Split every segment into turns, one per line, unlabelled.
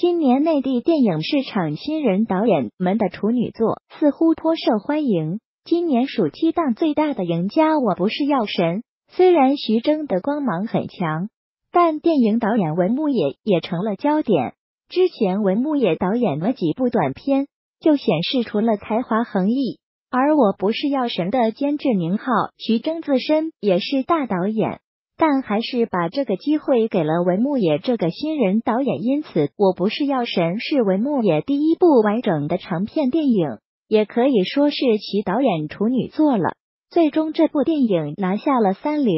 今年内地电影市场新人导演们的处女作似乎颇受欢迎。今年暑期档最大的赢家《我不是药神》，虽然徐峥的光芒很强，但电影导演文牧野也成了焦点。之前文牧野导演了几部短片，就显示出了才华横溢。而《我不是药神》的监制宁浩、徐峥自身也是大导演，但还是把这个机会给了文牧野这个新人导演，因此《我不是药神》是文牧野第一部完整的长片电影，也可以说是其导演处女作了。最终这部电影拿下了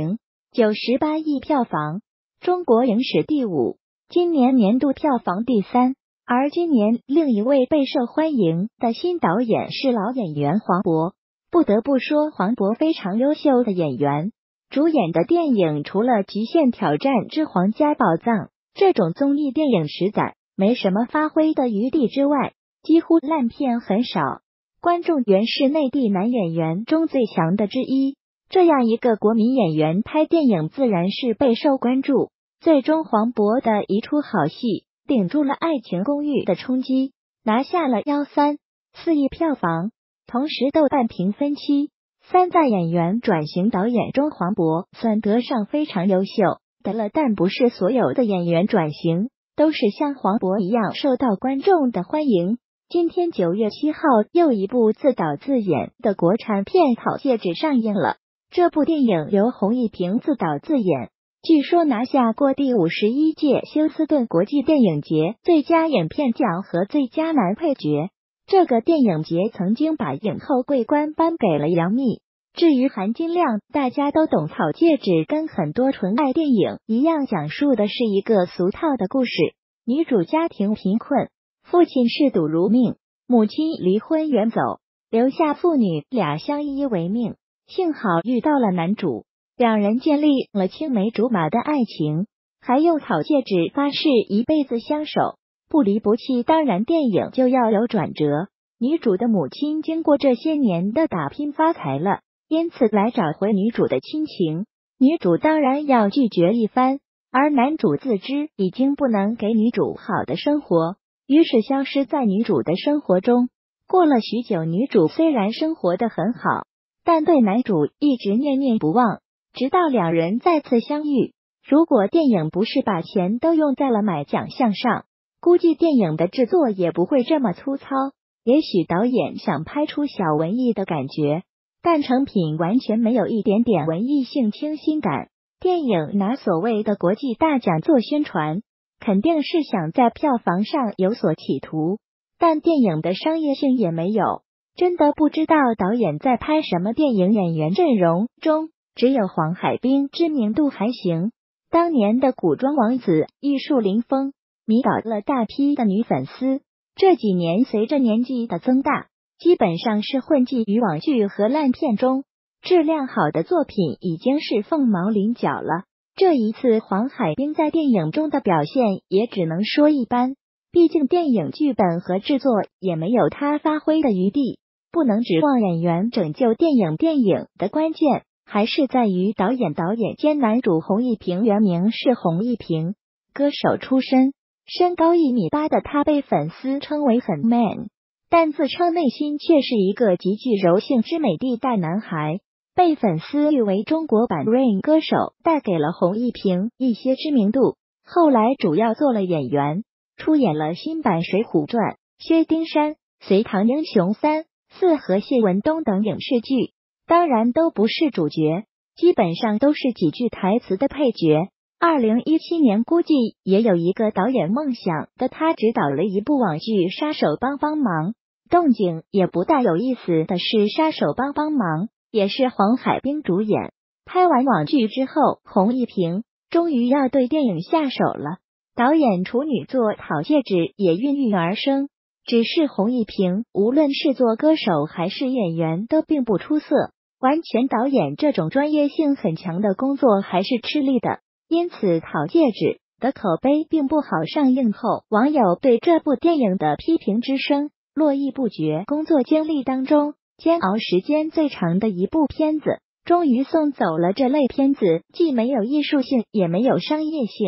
309.18亿票房，中国影史第5，今年年度票房第3。而今年另一位备受欢迎的新导演是老演员黄渤。不得不说，黄渤非常优秀的演员，主演的电影除了《极限挑战之皇家宝藏》这种综艺电影实在没什么发挥的余地之外，几乎烂片很少。观众缘是内地男演员中最强的之一，这样一个国民演员拍电影自然是备受关注。最终黄渤的一出好戏顶住了《爱情公寓》的冲击，拿下了134亿票房。同时豆瓣评分7.3，在演员转型导演中黄渤算得上非常优秀的了，但不是所有的演员转型都是像黄渤一样受到观众的欢迎。今天9月7号，又一部自导自演的国产片《好戒指》上映了。这部电影由洪一平自导自演，据说拿下过第51届休斯顿国际电影节最佳影片奖和最佳男配角。这个电影节曾经把影后桂冠颁给了杨幂。至于含金量，大家都懂，《好戒指》跟很多纯爱电影一样，讲述的是一个俗套的故事。女主家庭贫困，父亲嗜赌如命，母亲离婚远走，留下父女俩相依为命。幸好遇到了男主，两人建立了青梅竹马的爱情，还用好戒指发誓一辈子相守，不离不弃。当然电影就要有转折，女主的母亲经过这些年的打拼发财了，因此来找回女主的亲情，女主当然要拒绝一番，而男主自知已经不能给女主好的生活，于是消失在女主的生活中。过了许久，女主虽然生活得很好，但对男主一直念念不忘，直到两人再次相遇。如果电影不是把钱都用在了买奖项上，估计电影的制作也不会这么粗糙。也许导演想拍出小文艺的感觉，但成品完全没有一点点文艺性清新感。电影拿所谓的国际大奖做宣传，肯定是想在票房上有所企图，但电影的商业性也没有。真的不知道导演在拍什么电影。演员阵容中只有黄海冰知名度还行，当年的古装王子玉树临风，迷倒了大批的女粉丝。这几年随着年纪的增大，基本上是混迹于网剧和烂片中，质量好的作品已经是凤毛麟角了。这一次黄海冰在电影中的表现也只能说一般，毕竟电影剧本和制作也没有他发挥的余地，不能指望演员拯救电影。电影的关键还是在于导演。导演兼男主洪一平原名是洪一平，歌手出身，身高1.8米的他被粉丝称为很 man， 但自称内心却是一个极具柔性之美的大男孩，被粉丝誉为中国版 Rain 歌手，带给了洪一平一些知名度。后来主要做了演员，出演了新版《水浒传》、薛丁山、隋唐英雄3、4和谢文东等影视剧，当然都不是主角，基本上都是几句台词的配角。2017年估计也有一个导演梦想的他执导了一部网剧《杀手帮帮忙》，动静也不大。有意思的是，《杀手帮帮忙》也是黄海冰主演。拍完网剧之后，洪一平终于要对电影下手了，导演处女作《好戒指》也孕育而生。只是洪一平无论是做歌手还是演员都并不出色，完全导演这种专业性很强的工作还是吃力的，因此《好戒指》的口碑并不好。上映后，网友对这部电影的批评之声络绎不绝。工作经历当中煎熬时间最长的一部片子，终于送走了。这类片子既没有艺术性，也没有商业性，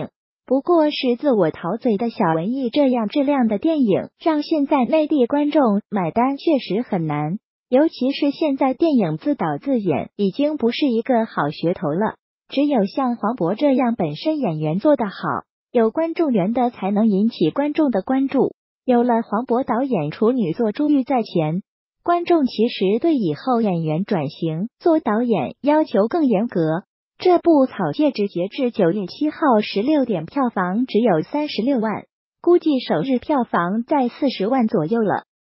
不过是自我陶醉的小文艺，这样质量的电影让现在内地观众买单确实很难，尤其是现在电影自导自演已经不是一个好噱头了，只有像黄渤这样本身演员做得好，有观众缘的才能引起观众的关注。有了黄渤导演处女作珠玉在前，观众其实对以后演员转型做导演要求更严格。这部《草戒指》截至9月7号16点票房只有36万，估计首日票房在40万左右了。